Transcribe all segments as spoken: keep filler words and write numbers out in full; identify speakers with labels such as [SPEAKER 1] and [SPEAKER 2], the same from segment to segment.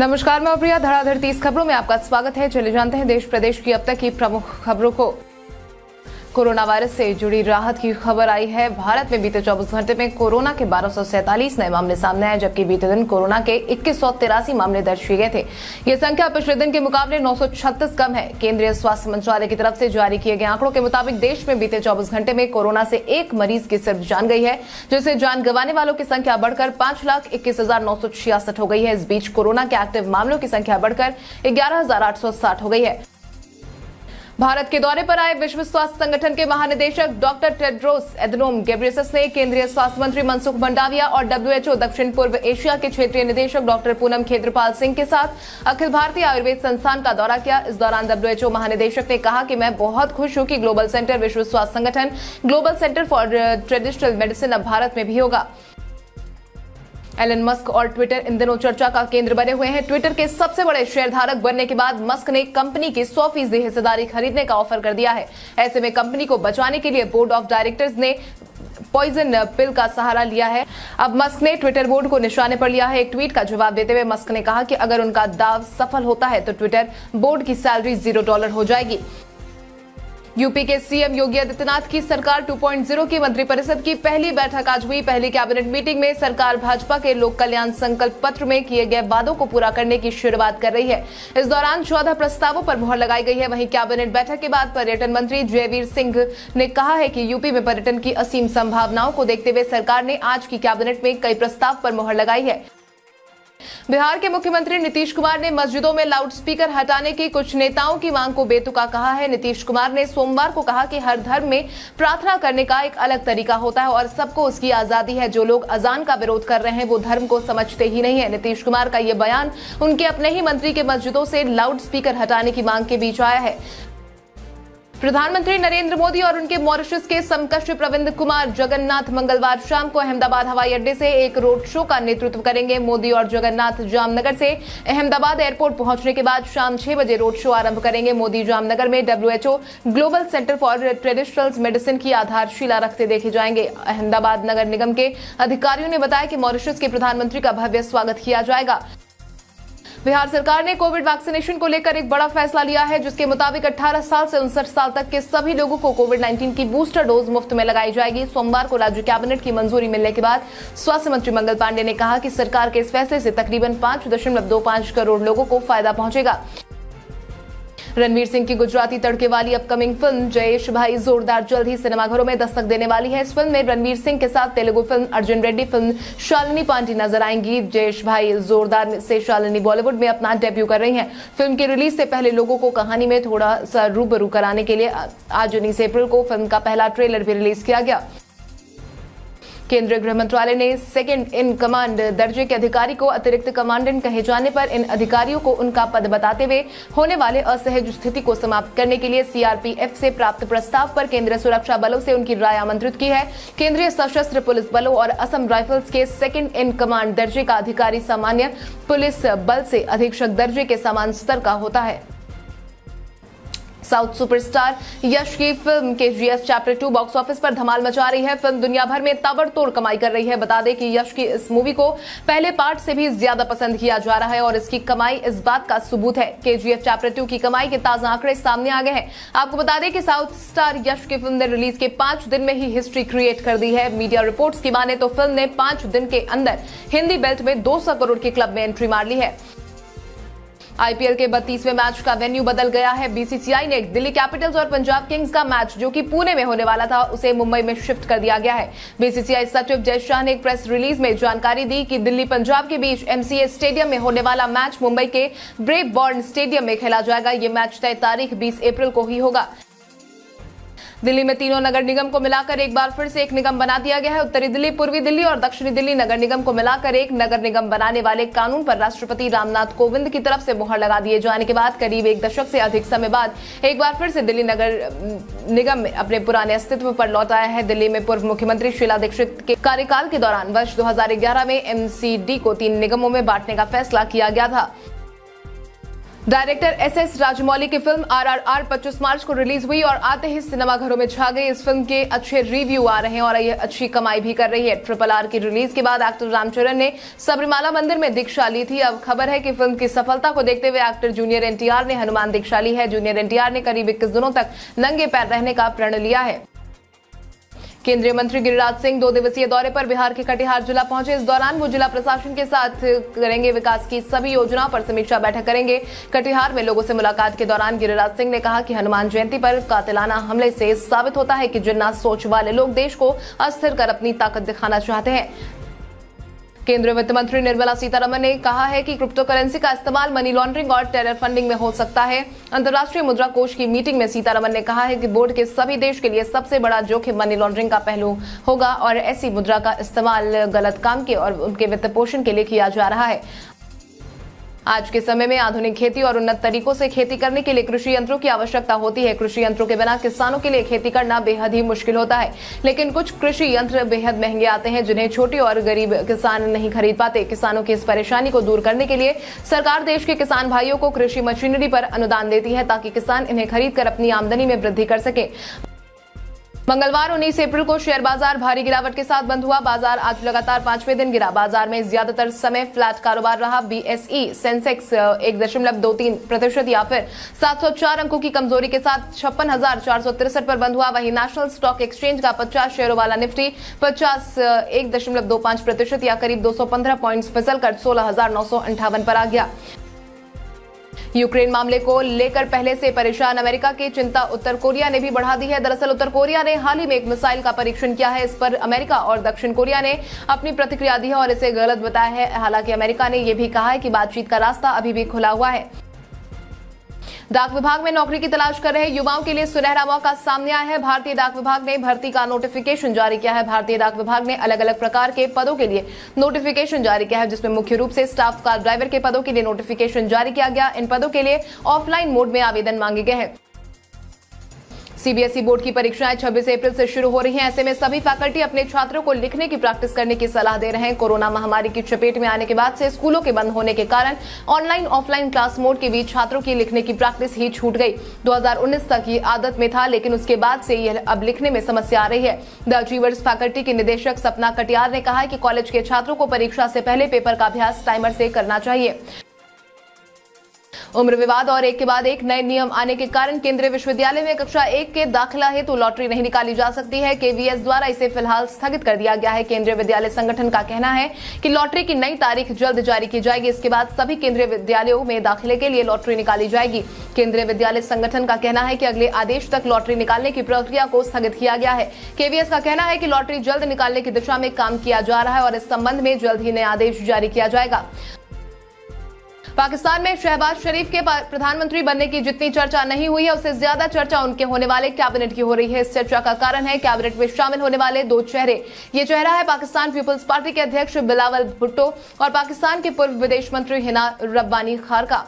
[SPEAKER 1] नमस्कार, मैं प्रिया। धड़ाधड़ तीस खबरों में आपका स्वागत है। चले जानते हैं देश प्रदेश की अब तक की प्रमुख खबरों को। कोरोना वायरस से जुड़ी राहत की खबर आई है। भारत में बीते चौबीस घंटे में कोरोना के बारह सौ सैंतालीस नए मामले सामने आए, जबकि बीते दिन कोरोना के इक्कीस सौ तिरासी मामले दर्ज किए गए थे। ये संख्या पिछले दिन के मुकाबले नौ सौ छत्तीस कम है। केंद्रीय स्वास्थ्य मंत्रालय की तरफ से जारी किए गए आंकड़ों के मुताबिक देश में बीते चौबीस घंटे में कोरोना से एक मरीज की सिर्फ जान गई है, जिससे जान गंवाने वालों की संख्या बढ़कर पांच लाख इक्कीस हजार नौ सौ छियासठ हो गई है। इस बीच कोरोना के एक्टिव मामलों की संख्या बढ़कर ग्यारह हजार आठ सौ साठ हो गई है। भारत के दौरे पर आए विश्व स्वास्थ्य संगठन के महानिदेशक डॉक्टर टेड्रोस एधनोम घेब्रेयेसस ने केंद्रीय स्वास्थ्य मंत्री मनसुख मंडाविया और डब्ल्यूएचओ दक्षिण पूर्व एशिया के क्षेत्रीय निदेशक डॉक्टर पूनम खेत्रपाल सिंह के साथ अखिल भारतीय आयुर्वेद संस्थान का दौरा किया। इस दौरान डब्ल्यूएचओ महानिदेशक ने कहा कि मैं बहुत खुश हूं कि ग्लोबल सेंटर विश्व स्वास्थ्य संगठन global centre for traditional medicine अब भारत में भी होगा। एलन मस्क और ट्विटर इन दिनों चर्चा का केंद्र बने हुए हैं। ट्विटर के सबसे बड़े शेयरधारक बनने के बाद मस्क ने कंपनी की सौ फीसदी हिस्सेदारी खरीदने का ऑफर कर दिया है। ऐसे में कंपनी को बचाने के लिए बोर्ड ऑफ डायरेक्टर्स ने पॉइजन पिल का सहारा लिया है। अब मस्क ने ट्विटर बोर्ड को निशाने पर लिया है। एक ट्वीट का जवाब देते हुए मस्क ने कहा कि अगर उनका दाव सफल होता है तो ट्विटर बोर्ड की सैलरी जीरो डॉलर हो जाएगी। यूपी के सीएम योगी आदित्यनाथ की सरकार टू पॉइंट ज़ीरो की मंत्रिपरिषद की पहली बैठक आज हुई। पहली कैबिनेट मीटिंग में सरकार भाजपा के लोक कल्याण संकल्प पत्र में किए गए वादों को पूरा करने की शुरुआत कर रही है। इस दौरान चौदह प्रस्तावों पर मुहर लगाई गई है। वहीं कैबिनेट बैठक के बाद पर्यटन मंत्री जयवीर सिंह ने कहा है कि यूपी में पर्यटन की असीम संभावनाओं को देखते हुए सरकार ने आज की कैबिनेट में कई प्रस्ताव पर मुहर लगाई है। बिहार के मुख्यमंत्री नीतीश कुमार ने मस्जिदों में लाउडस्पीकर हटाने की कुछ नेताओं की मांग को बेतुका कहा है। नीतीश कुमार ने सोमवार को कहा कि हर धर्म में प्रार्थना करने का एक अलग तरीका होता है और सबको उसकी आजादी है। जो लोग अजान का विरोध कर रहे हैं वो धर्म को समझते ही नहीं है। नीतीश कुमार का यह बयान उनके अपने ही मंत्री के मस्जिदों से लाउडस्पीकर हटाने की मांग के बीच आया है। प्रधानमंत्री नरेंद्र मोदी और उनके मॉरिशस के समकक्ष प्रविंद कुमार जगन्नाथ मंगलवार शाम को अहमदाबाद हवाई अड्डे से एक रोड शो का नेतृत्व करेंगे। मोदी और जगन्नाथ जामनगर से अहमदाबाद एयरपोर्ट पहुंचने के बाद शाम छह बजे रोड शो आरंभ करेंगे। मोदी जामनगर में WHO global centre for traditional medicine की आधारशिला रखते देखे जाएंगे। अहमदाबाद नगर निगम के अधिकारियों ने बताया कि मॉरिशस के प्रधानमंत्री का भव्य स्वागत किया जाएगा। बिहार सरकार ने कोविड वैक्सीनेशन को लेकर एक बड़ा फैसला लिया है, जिसके मुताबिक अठारह साल से उनसठ साल तक के सभी लोगों को कोविड उन्नीस की बूस्टर डोज मुफ्त में लगाई जाएगी। सोमवार को राज्य कैबिनेट की मंजूरी मिलने के बाद स्वास्थ्य मंत्री मंगल पांडे ने कहा कि सरकार के इस फैसले से तकरीबन पांच दशमलव दो पांच करोड़ लोगों को फायदा पहुंचेगा। रणवीर सिंह की गुजराती तड़के वाली अपकमिंग फिल्म जयेश भाई जोरदार जल्द ही सिनेमाघरों में दस्तक देने वाली है। इस फिल्म में रणवीर सिंह के साथ तेलुगु फिल्म अर्जुन रेड्डी फिल्म शालिनी पांडे नजर आएंगी। जयेश भाई जोरदार से शालिनी बॉलीवुड में अपना डेब्यू कर रही हैं। फिल्म की रिलीज से पहले लोगों को कहानी में थोड़ा सा रूबरू कराने के लिए आज उन्नीस अप्रैल को फिल्म का पहला ट्रेलर भी रिलीज किया गया। केंद्रीय गृह मंत्रालय ने सेकंड इन कमांड दर्जे के अधिकारी को अतिरिक्त कमांडेंट कहे जाने पर इन अधिकारियों को उनका पद बताते हुए होने वाले असहज स्थिति को समाप्त करने के लिए सीआरपीएफ से प्राप्त प्रस्ताव पर केंद्रीय सुरक्षा बलों से उनकी राय आमंत्रित की है। केंद्रीय सशस्त्र पुलिस बलों और असम राइफल्स के सेकंड इन कमांड दर्जे का अधिकारी सामान्य पुलिस बल से अधीक्षक दर्जे के समान स्तर का होता है। साउथ सुपरस्टार यश की film KGF chapter two box office पर धमाल मचा रही है। फिल्म दुनिया भर में ताबड़तोड़ कमाई कर रही है। बता दें कि यश की इस मूवी को पहले पार्ट से भी ज्यादा पसंद किया जा रहा है और इसकी कमाई इस बात का सबूत है। केजीएफ चैप्टर टू की कमाई के ताजा आंकड़े सामने आ गए हैं। आपको बता दें कि साउथ स्टार यश की फिल्म ने रिलीज के पांच दिन में ही हिस्ट्री क्रिएट कर दी है। मीडिया रिपोर्ट्स की माने तो फिल्म ने पांच दिन के अंदर हिंदी बेल्ट में दो सौ करोड़ के क्लब में एंट्री मार ली है। आईपीएल के बत्तीसवें मैच का वेन्यू बदल गया है। बीसीसीआई ने दिल्ली कैपिटल्स और पंजाब किंग्स का मैच, जो कि पुणे में होने वाला था, उसे मुंबई में शिफ्ट कर दिया गया है। बीसीसीआई सचिव जय शाह ने एक प्रेस रिलीज में जानकारी दी कि दिल्ली पंजाब के बीच एमसीए स्टेडियम में होने वाला मैच मुंबई के ब्रेव बॉर्न स्टेडियम में खेला जाएगा। ये मैच तय तारीख बीस अप्रैल को ही होगा। दिल्ली में तीनों नगर निगम को मिलाकर एक बार फिर से एक निगम बना दिया गया है। उत्तरी दिल्ली, पूर्वी दिल्ली और दक्षिणी दिल्ली नगर निगम को मिलाकर एक नगर निगम बनाने वाले कानून पर राष्ट्रपति रामनाथ कोविंद की तरफ से मुहर लगा दिए जाने के बाद करीब एक दशक से अधिक समय बाद एक बार फिर से दिल्ली नगर निगम अपने पुराने अस्तित्व पर लौट आया है। दिल्ली में पूर्व मुख्यमंत्री शीला दीक्षित के कार्यकाल के दौरान वर्ष दो हजार ग्यारह में एमसीडी को तीन निगमों में बांटने का फैसला किया गया था। डायरेक्टर एस एस राजमौली की फिल्म आर आर आर पच्चीस मार्च को रिलीज हुई और आते ही सिनेमाघरों में छा गई। इस फिल्म के अच्छे रिव्यू आ रहे हैं और ये अच्छी कमाई भी कर रही है। ट्रिपल आर की रिलीज के बाद एक्टर रामचरण ने सबरीमाला मंदिर में दीक्षा ली थी। अब खबर है कि फिल्म की सफलता को देखते हुए actor junior N T R ने हनुमान दीक्षा ली है। जूनियर एन टी आर ने करीब इक्कीस दिनों तक नंगे पैर रहने का प्रण लिया है। केंद्रीय मंत्री गिरिराज सिंह दो दिवसीय दौरे पर बिहार के कटिहार जिला पहुंचे। इस दौरान वो जिला प्रशासन के साथ करेंगे विकास की सभी योजनाओं पर समीक्षा बैठक करेंगे। कटिहार में लोगों से मुलाकात के दौरान गिरिराज सिंह ने कहा कि हनुमान जयंती पर कातिलाना हमले से साबित होता है कि जिन्ना सोच वाले लोग देश को अस्थिर कर अपनी ताकत दिखाना चाहते हैं। केंद्रीय वित्त मंत्री निर्मला सीतारमण ने कहा है कि क्रिप्टो करेंसी का इस्तेमाल मनी लॉन्ड्रिंग और टेरर फंडिंग में हो सकता है। अंतर्राष्ट्रीय मुद्रा कोष की मीटिंग में सीतारमण ने कहा है कि बोर्ड के सभी देश के लिए सबसे बड़ा जोखिम मनी लॉन्ड्रिंग का पहलू होगा और ऐसी मुद्रा का इस्तेमाल गलत काम के और उनके वित्त पोषण के लिए किया जा रहा है। आज के समय में आधुनिक खेती और उन्नत तरीकों से खेती करने के लिए कृषि यंत्रों की आवश्यकता होती है। कृषि यंत्रों के बिना किसानों के लिए खेती करना बेहद ही मुश्किल होता है, लेकिन कुछ कृषि यंत्र बेहद महंगे आते हैं जिन्हें छोटे और गरीब किसान नहीं खरीद पाते। किसानों की इस परेशानी को दूर करने के लिए सरकार देश के किसान भाइयों को कृषि मशीनरी पर अनुदान देती है ताकि किसान इन्हें खरीद कर अपनी आमदनी में वृद्धि कर सके। मंगलवार उन्नीस अप्रैल को शेयर बाजार भारी गिरावट के साथ बंद हुआ। बाजार आज लगातार पांचवें दिन गिरा। बाजार में ज्यादातर समय फ्लैट कारोबार रहा। बीएसई सेंसेक्स एक दशमलव दो तीन प्रतिशत या फिर सात सौ चार अंकों की कमजोरी के साथ छप्पन हजार चार सौ तिरसठ पर बंद हुआ। वहीं नेशनल स्टॉक एक्सचेंज का पचास शेयरों वाला निफ्टी पचास एक दशमलव दो पांच प्रतिशत या करीब दो सौ पंद्रह पॉइंट फिसल कर सोलह हजार नौ सौ अंठावन पर आ गया। यूक्रेन मामले को लेकर पहले से परेशान अमेरिका की चिंता उत्तर कोरिया ने भी बढ़ा दी है। दरअसल उत्तर कोरिया ने हाल ही में एक मिसाइल का परीक्षण किया है। इस पर अमेरिका और दक्षिण कोरिया ने अपनी प्रतिक्रिया दी है और इसे गलत बताया है। हालांकि अमेरिका ने यह भी कहा है कि बातचीत का रास्ता अभी भी खुला हुआ है। डाक विभाग में नौकरी की तलाश कर रहे युवाओं के लिए सुनहरा मौका सामने आया है। भारतीय डाक विभाग ने भर्ती का नोटिफिकेशन जारी किया है। भारतीय डाक विभाग ने अलग अलग प्रकार के पदों के लिए नोटिफिकेशन जारी किया है, जिसमें मुख्य रूप से स्टाफ कार ड्राइवर के पदों के लिए नोटिफिकेशन जारी किया गया। इन पदों के लिए ऑफलाइन मोड में आवेदन मांगे गए हैं। सीबीएसई बोर्ड की परीक्षाएं छब्बीस अप्रैल से शुरू हो रही हैं। ऐसे में सभी फैकल्टी अपने छात्रों को लिखने की प्रैक्टिस करने की सलाह दे रहे हैं। कोरोना महामारी की चपेट में आने के बाद से स्कूलों के बंद होने के कारण ऑनलाइन ऑफलाइन क्लास मोड के बीच छात्रों की लिखने की प्रैक्टिस ही छूट गई। दो हज़ार उन्नीस तक ये आदत में था, लेकिन उसके बाद से यह अब लिखने में समस्या आ रही है। द अचीवर्स फैकल्टी की निदेशक सपना कटियार ने कहा है कि कॉलेज के छात्रों को परीक्षा से पहले पेपर का अभ्यास टाइमर से करना चाहिए। उम्र विवाद और एक के बाद एक नए नियम आने के कारण केंद्रीय विश्वविद्यालय में कक्षा एक के दाखिला हेतु तो लॉटरी नहीं निकाली जा सकती है। केवीएस द्वारा इसे फिलहाल स्थगित कर दिया गया है। केंद्रीय विद्यालय संगठन का कहना है कि लॉटरी की नई तारीख जल्द जारी की जाएगी। इसके बाद सभी केंद्रीय विद्यालयों में दाखिले के लिए लॉटरी निकाली जाएगी। केंद्रीय विद्यालय संगठन का कहना है कि अगले आदेश तक लॉटरी निकालने की प्रक्रिया को स्थगित किया गया है। केवीएस का कहना है कि लॉटरी जल्द निकालने की दिशा में काम किया जा रहा है और इस संबंध में जल्द ही नया आदेश जारी किया जाएगा। पाकिस्तान में शहबाज शरीफ के प्रधानमंत्री बनने की जितनी चर्चा नहीं हुई है, उससे ज्यादा चर्चा उनके होने वाले कैबिनेट की हो रही है। इस चर्चा का कारण है कैबिनेट में शामिल होने वाले दो चेहरे। ये चेहरा है पाकिस्तान पीपुल्स पार्टी के अध्यक्ष बिलावल भुट्टो और पाकिस्तान के पूर्व विदेश मंत्री हिना रब्बानी खारका।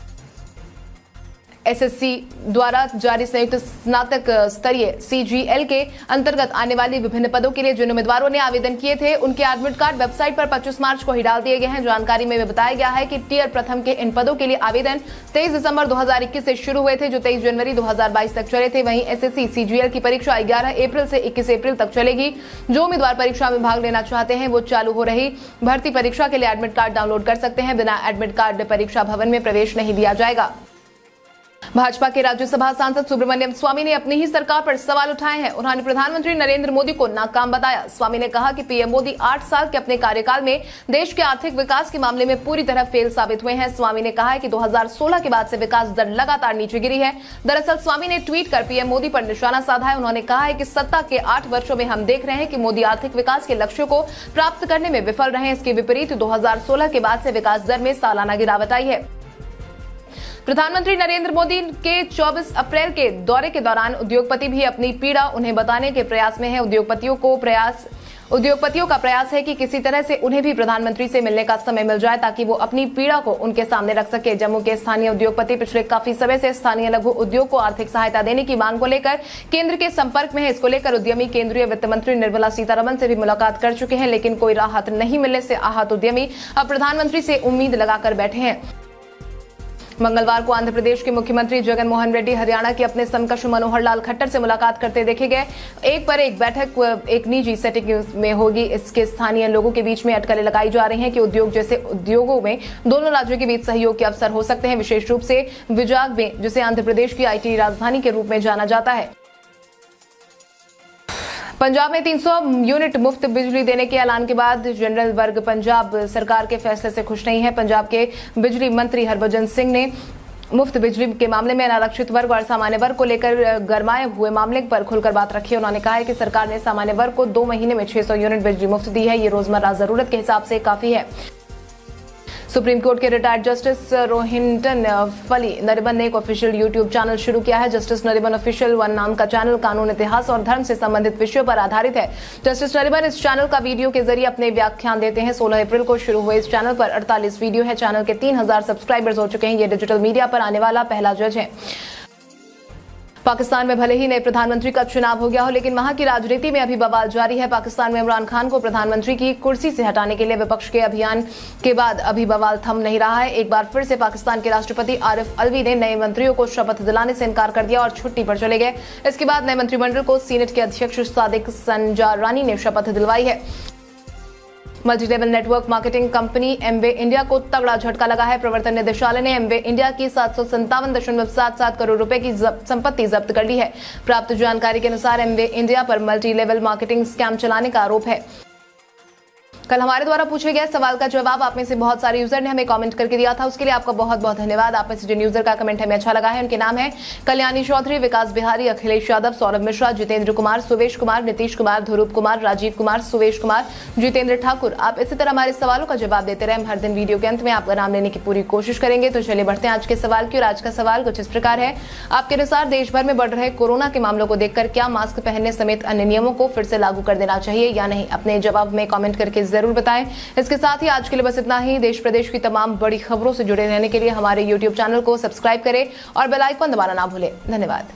[SPEAKER 1] एसएससी द्वारा जारी संयुक्त स्नातक स्तरीय सीजीएल के अंतर्गत आने वाली विभिन्न पदों के लिए जिन उम्मीदवारों ने आवेदन किए थे, उनके एडमिट कार्ड वेबसाइट पर पच्चीस मार्च को ही डाल दिए गए हैं। जानकारी में बताया गया है कि टियर प्रथम के इन पदों के लिए आवेदन तेईस दिसंबर दो हज़ार इक्कीस से शुरू हुए थे, जो तेईस जनवरी दो हज़ार बाईस तक चले थे। वहीं एसएससी सीजीएल की परीक्षा ग्यारह अप्रैल से इक्कीस अप्रैल तक चलेगी। जो उम्मीदवार परीक्षा में भाग लेना चाहते हैं वो चालू हो रही भर्ती परीक्षा के लिए एडमिट कार्ड डाउनलोड कर सकते हैं। बिना एडमिट कार्ड परीक्षा भवन में प्रवेश नहीं दिया जाएगा। भाजपा के राज्यसभा सांसद सुब्रमण्यम स्वामी ने अपनी ही सरकार पर सवाल उठाए हैं। उन्होंने प्रधानमंत्री नरेंद्र मोदी को नाकाम बताया। स्वामी ने कहा कि पीएम मोदी आठ साल के अपने कार्यकाल में देश के आर्थिक विकास के मामले में पूरी तरह फेल साबित हुए हैं। स्वामी ने कहा है कि दो हज़ार सोलह के बाद से विकास दर लगातार नीचे गिरी है। दरअसल स्वामी ने ट्वीट कर पीएम मोदी पर निशाना साधा है। उन्होंने कहा है कि सत्ता के आठ वर्षों में हम देख रहे हैं कि मोदी आर्थिक विकास के लक्ष्यों को प्राप्त करने में विफल रहे हैं। इसके विपरीत दो हज़ार सोलह के बाद से विकास दर में सालाना गिरावट आई है। प्रधानमंत्री नरेंद्र मोदी के चौबीस अप्रैल के दौरे के दौरान उद्योगपति भी अपनी पीड़ा उन्हें बताने के प्रयास में है। उद्योगपतियों को प्रयास उद्योगपतियों का प्रयास है कि किसी तरह से उन्हें भी प्रधानमंत्री से मिलने का समय मिल जाए ताकि वो अपनी पीड़ा को उनके सामने रख सके। जम्मू के स्थानीय उद्योगपति पिछले काफी समय से स्थानीय लघु उद्योग को आर्थिक सहायता देने की मांग को लेकर केंद्र के संपर्क में है। इसको लेकर उद्यमी केंद्रीय वित्त मंत्री निर्मला सीतारमण से भी मुलाकात कर चुके हैं, लेकिन कोई राहत नहीं मिलने से आहत उद्यमी अब प्रधानमंत्री से उम्मीद लगाकर बैठे हैं। मंगलवार को आंध्र प्रदेश के मुख्यमंत्री जगन मोहन रेड्डी, हरियाणा के अपने समकक्ष मनोहर लाल खट्टर से मुलाकात करते देखे गए। एक पर एक बैठक एक निजी सेटिंग में होगी। इसके स्थानीय लोगों के बीच में अटकलें लगाई जा रही हैं कि उद्योग जैसे उद्योगों में दोनों राज्यों के बीच सहयोग के अवसर हो सकते हैं, विशेष रूप से विजाग में, जिसे आंध्र प्रदेश की आईटी राजधानी के रूप में जाना जाता है। पंजाब में तीन सौ यूनिट मुफ्त बिजली देने के ऐलान के बाद जनरल वर्ग पंजाब सरकार के फैसले से खुश नहीं है। पंजाब के बिजली मंत्री हरभजन सिंह ने मुफ्त बिजली के मामले में अनारक्षित वर्ग और सामान्य वर्ग को लेकर गरमाए हुए मामले पर खुलकर बात रखी। उन्होंने कहा है कि सरकार ने सामान्य वर्ग को दो महीने में छह सौ यूनिट बिजली मुफ्त दी है। ये रोजमर्रा जरूरत के हिसाब से काफी है। सुप्रीम कोर्ट के रिटायर्ड जस्टिस रोहिंटन फली नरिमन ने एक ऑफिशियल यूट्यूब चैनल शुरू किया है। जस्टिस नरिमन ऑफिशियल वन नाम का चैनल कानून, इतिहास और धर्म से संबंधित विषयों पर आधारित है। जस्टिस नरिमन इस चैनल का वीडियो के जरिए अपने व्याख्यान देते हैं। सोलह अप्रैल को शुरू हुए इस चैनल पर अड़तालीस वीडियो है। चैनल के तीन हजार सब्सक्राइबर्स हो चुके हैं। ये डिजिटल मीडिया पर आने वाला पहला जज है। पाकिस्तान में भले ही नए प्रधानमंत्री का चुनाव हो गया हो, लेकिन वहां की राजनीति में अभी बवाल जारी है। पाकिस्तान में इमरान खान को प्रधानमंत्री की कुर्सी से हटाने के लिए विपक्ष के अभियान के बाद अभी बवाल थम नहीं रहा है। एक बार फिर से पाकिस्तान के राष्ट्रपति आरिफ अलवी ने नए मंत्रियों को शपथ दिलाने से इनकार कर दिया और छुट्टी पर चले गए। इसके बाद नए मंत्रिमंडल को सीनेट के अध्यक्ष सादिक संजारानी ने शपथ दिलवाई है। Multi level network marketing company Amway India को तगड़ा झटका लगा है। प्रवर्तन निदेशालय ने एमवे इंडिया की सात सौ संतावन दशमलव सात सात करोड़ रुपए की संपत्ति जब्त कर ली है। प्राप्त जानकारी के अनुसार एमवे इंडिया पर मल्टी लेवल मार्केटिंग स्कैम चलाने का आरोप है। कल हमारे द्वारा पूछे गए सवाल का जवाब आप में से बहुत सारे यूजर ने हमें कमेंट करके दिया था, उसके लिए आपका बहुत बहुत धन्यवाद। आप में से जिन यूजर का कमेंट हमें अच्छा लगा है उनके नाम है कल्याणी चौधरी, विकास बिहारी, अखिलेश यादव, सौरभ मिश्रा, जितेंद्र कुमार, सुवेश कुमार, नीतीश कुमार, ध्रुव कुमार, राजीव कुमार, सुवेश कुमार, जितेंद्र ठाकुर। आप इसी तरह हमारे सवालों का जवाब देते रहे। हर दिन वीडियो के अंत में आपका नाम लेने की पूरी कोशिश करेंगे। तो चलिए बढ़ते हैं आज के सवाल की। और आज का सवाल कुछ इस प्रकार है, आपके अनुसार देश भर में बढ़ रहे कोरोना के मामलों को देखकर क्या मास्क पहनने समेत अन्य नियमों को फिर से लागू कर देना चाहिए या नहीं? अपने जवाब में कमेंट करके जरूर बताएं। इसके साथ ही आज के लिए बस इतना ही। देश प्रदेश की तमाम बड़ी खबरों से जुड़े रहने के लिए हमारे यूट्यूब चैनल को सब्सक्राइब करें और बेल आइकन दबाना ना भूलें। धन्यवाद।